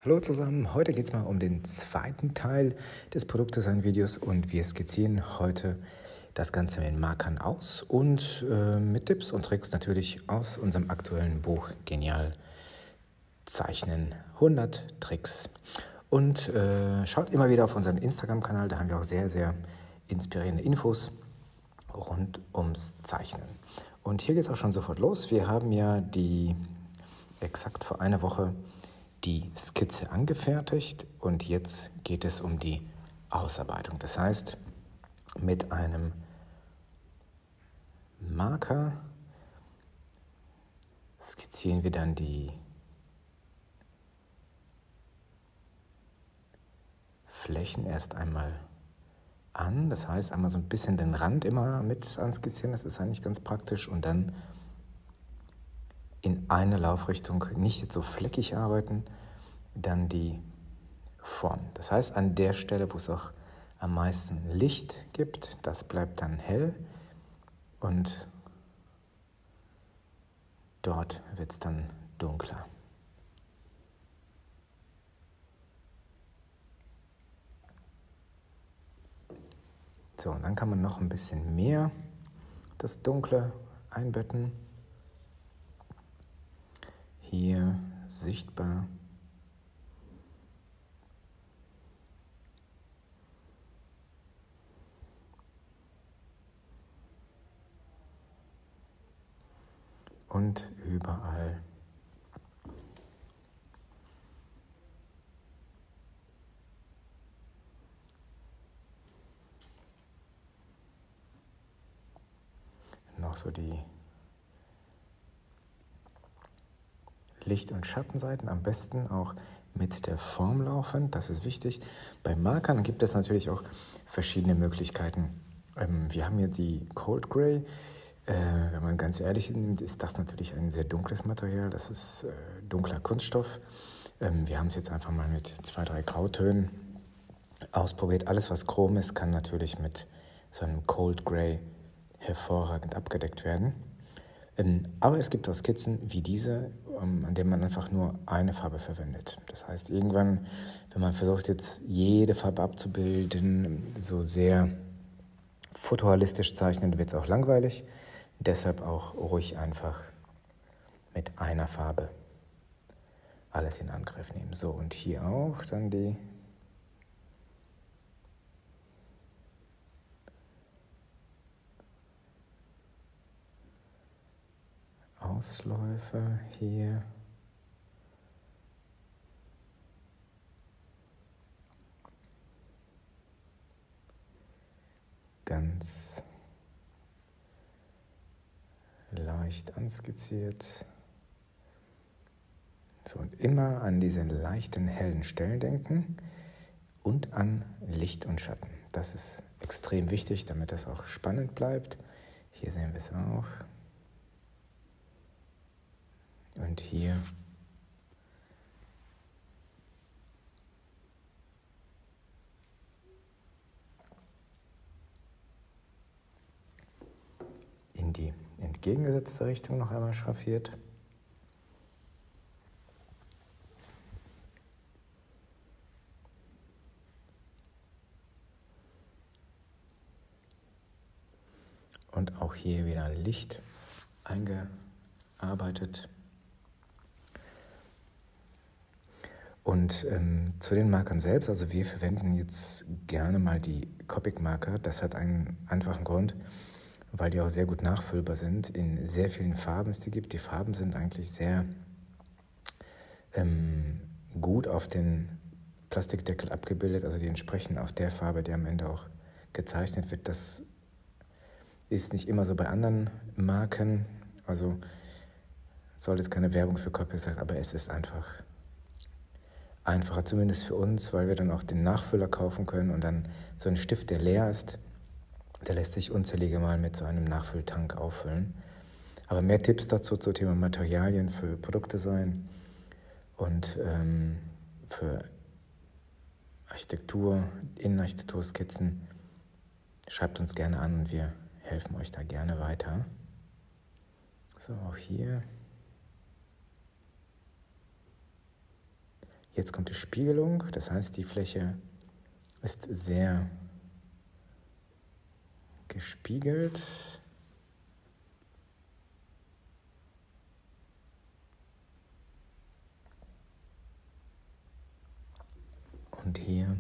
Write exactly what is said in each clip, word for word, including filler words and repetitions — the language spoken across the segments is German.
Hallo zusammen, heute geht es mal um den zweiten Teil des Produktdesign-Videos und wir skizzieren heute das Ganze mit Markern aus und äh, mit Tipps und Tricks natürlich aus unserem aktuellen Buch Genial Zeichnen, hundert Tricks. Und äh, schaut immer wieder auf unseren Instagram-Kanal, da haben wir auch sehr, sehr inspirierende Infos rund ums Zeichnen. Und hier geht es auch schon sofort los. Wir haben ja die exakt vor einer Woche die Skizze angefertigt und jetzt geht es um die Ausarbeitung. Das heißt, mit einem Marker skizzieren wir dann die Flächen erst einmal an. Das heißt, einmal so ein bisschen den Rand immer mit anskizzieren, das ist eigentlich ganz praktisch, und dann in eine Laufrichtung, nicht jetzt so fleckig arbeiten, dann die Form. Das heißt, an der Stelle, wo es auch am meisten Licht gibt, das bleibt dann hell und dort wird es dann dunkler. So, und dann kann man noch ein bisschen mehr das Dunkle einbetten. Hier sichtbar. Und überall. Noch so die Licht- und Schattenseiten, am besten auch mit der Form laufend, das ist wichtig. Bei Markern gibt es natürlich auch verschiedene Möglichkeiten. Wir haben hier die Cold Gray. Wenn man ganz ehrlich nimmt, ist das natürlich ein sehr dunkles Material. Das ist dunkler Kunststoff. Wir haben es jetzt einfach mal mit zwei, drei Grautönen ausprobiert. Alles, was chrom ist, kann natürlich mit so einem Cold Gray hervorragend abgedeckt werden. Aber es gibt auch Skizzen wie diese, an denen man einfach nur eine Farbe verwendet. Das heißt, irgendwann, wenn man versucht, jetzt jede Farbe abzubilden, so sehr fotorealistisch zeichnen, wird es auch langweilig. Deshalb auch ruhig einfach mit einer Farbe alles in Angriff nehmen. So, und hier auch dann die Ausläufer hier. Ganz leicht anskizziert. So, und immer an diese leichten, hellen Stellen denken und an Licht und Schatten. Das ist extrem wichtig, damit das auch spannend bleibt. Hier sehen wir es auch. Und hier. In die entgegengesetzte Richtung noch einmal schraffiert. Und auch hier wieder Licht eingearbeitet. Und ähm, zu den Markern selbst, also wir verwenden jetzt gerne mal die Copic-Marker. Das hat einen einfachen Grund, weil die auch sehr gut nachfüllbar sind. In sehr vielen Farben es die gibt. Die Farben sind eigentlich sehr ähm, gut auf den Plastikdeckel abgebildet, also die entsprechen auch der Farbe, die am Ende auch gezeichnet wird. Das ist nicht immer so bei anderen Marken, also soll jetzt keine Werbung für Copic sein, aber es ist einfach einfacher, zumindest für uns, weil wir dann auch den Nachfüller kaufen können und dann so ein Stift, der leer ist, der lässt sich unzählige Mal mit so einem Nachfülltank auffüllen. Aber mehr Tipps dazu zum Thema Materialien für Produktdesign und ähm, für Architektur, Innenarchitekturskizzen, schreibt uns gerne an und wir helfen euch da gerne weiter. So, auch hier. Jetzt kommt die Spiegelung, das heißt, die Fläche ist sehr gespiegelt. Und hier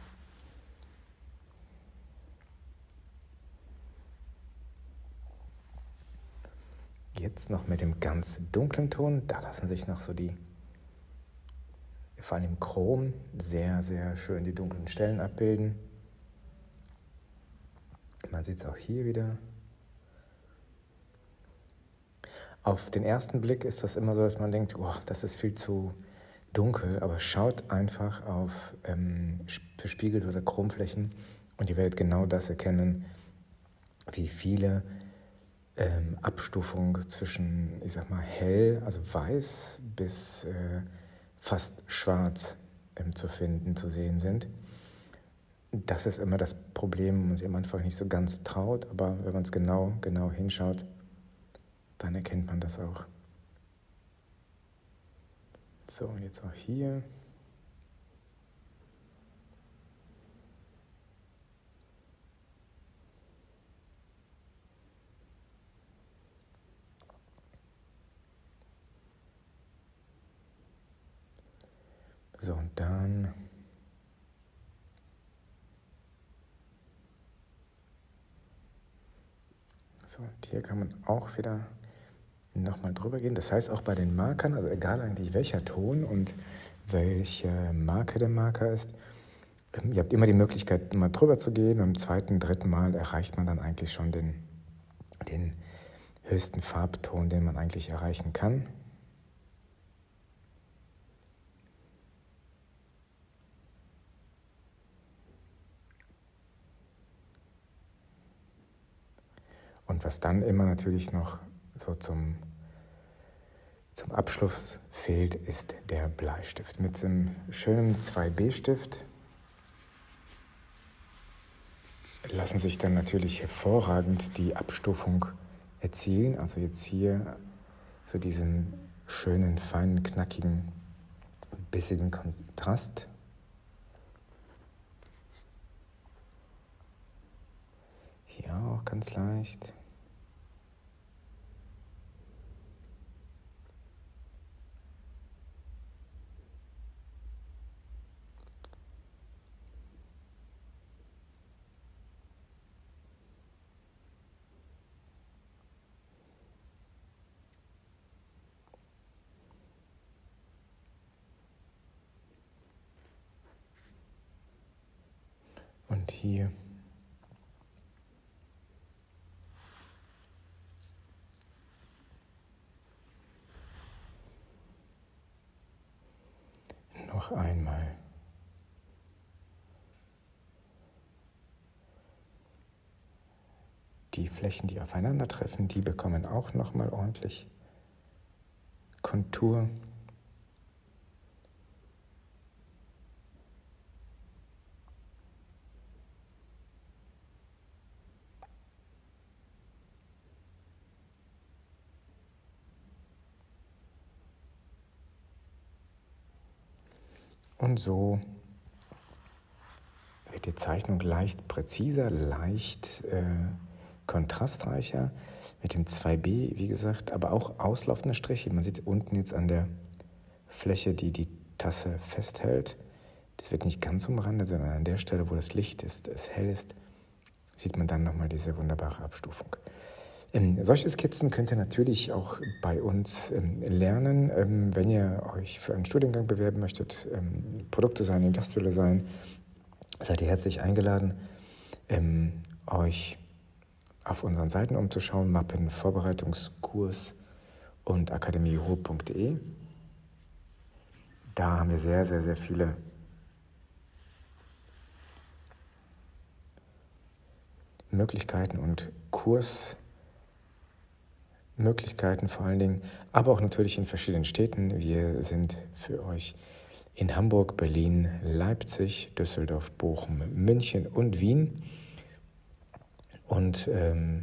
jetzt noch mit dem ganz dunklen Ton, da lassen sich noch so die, vor allem im Chrom, sehr, sehr schön die dunklen Stellen abbilden. Man sieht es auch hier wieder. Auf den ersten Blick ist das immer so, dass man denkt, oh, das ist viel zu dunkel, aber schaut einfach auf ähm, verspiegelte oder Chromflächen und ihr werdet genau das erkennen, wie viele ähm, Abstufungen zwischen, ich sag mal, hell, also weiß bis äh, fast schwarz ähm, zu finden, zu sehen sind. Das ist immer das Problem, wo man sich am Anfang nicht so ganz traut, aber wenn man es genau, genau hinschaut, dann erkennt man das auch. So, und jetzt auch hier. So, und dann so, und hier kann man auch wieder nochmal drüber gehen. Das heißt auch bei den Markern, also egal eigentlich welcher Ton und welche Marke der Marker ist, ähm, ihr habt immer die Möglichkeit, mal drüber zu gehen und im zweiten, dritten Mal erreicht man dann eigentlich schon den, den höchsten Farbton, den man eigentlich erreichen kann. Und was dann immer natürlich noch so zum, zum Abschluss fehlt, ist der Bleistift. Mit einem schönen zwei B Stift lassen sich dann natürlich hervorragend die Abstufung erzielen. Also jetzt hier so diesen schönen, feinen, knackigen, bissigen Kontrast. Hier auch ganz leicht. Und hier noch einmal. Die Flächen, die aufeinandertreffen, die bekommen auch nochmal ordentlich Kontur. Und so wird die Zeichnung leicht präziser, leicht äh, kontrastreicher. Mit dem zwei B, wie gesagt, aber auch auslaufende Striche. Man sieht unten jetzt an der Fläche, die die Tasse festhält. Das wird nicht ganz umrandet, sondern an der Stelle, wo das Licht ist, es hell ist, sieht man dann nochmal diese wunderbare Abstufung. Ähm, solche Skizzen könnt ihr natürlich auch bei uns ähm, lernen, ähm, wenn ihr euch für einen Studiengang bewerben möchtet, ähm, Produktdesign, Industrial Design, seid ihr herzlich eingeladen, ähm, euch auf unseren Seiten umzuschauen, Mappen, Vorbereitungskurs und akademiehohe punkt de. Da haben wir sehr, sehr, sehr viele Möglichkeiten und Kursmöglichkeiten vor allen Dingen, aber auch natürlich in verschiedenen Städten. Wir sind für euch in Hamburg, Berlin, Leipzig, Düsseldorf, Bochum, München und Wien. Und ähm,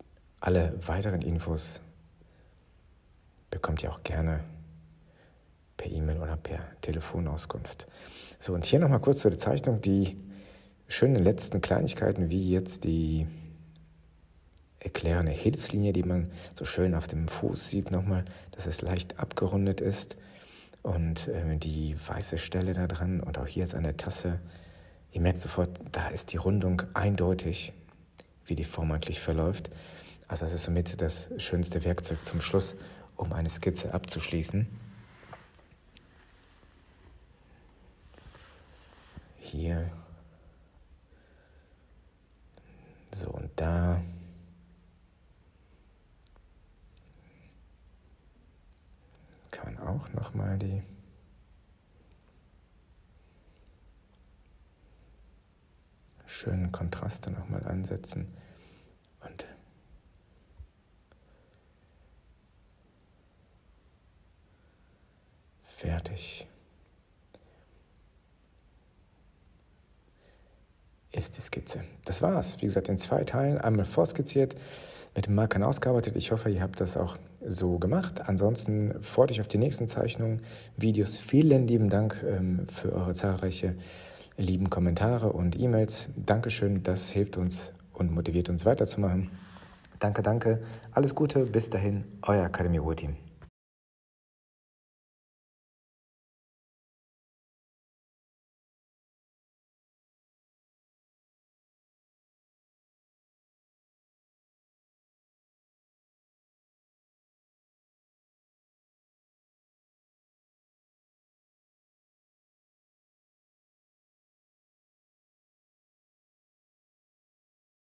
alle weiteren Infos bekommt ihr auch gerne per E-Mail oder per Telefonauskunft. So, und hier nochmal kurz zu der Zeichnung, die schönen letzten Kleinigkeiten, wie jetzt die erklärende Hilfslinie, die man so schön auf dem Fuß sieht nochmal, dass es leicht abgerundet ist und äh, die weiße Stelle da dran und auch hier jetzt an der Tasse. Ihr merkt sofort, da ist die Rundung eindeutig, wie die Form eigentlich verläuft. Also das ist somit das schönste Werkzeug zum Schluss, um eine Skizze abzuschließen. Hier. So, und da. Kann man auch nochmal die schönen Kontraste nochmal ansetzen und fertig ist die Skizze. Das war's. Wie gesagt, in zwei Teilen, einmal vorskizziert, mit dem Markern ausgearbeitet. Ich hoffe, ihr habt das auch so gemacht. Ansonsten freut euch auf die nächsten Zeichnungen, Videos. Vielen lieben Dank ähm, für eure zahlreiche lieben Kommentare und E-Mails. Dankeschön, das hilft uns und motiviert uns weiterzumachen. Danke, danke. Alles Gute, bis dahin, euer Akademie Ruhr Team.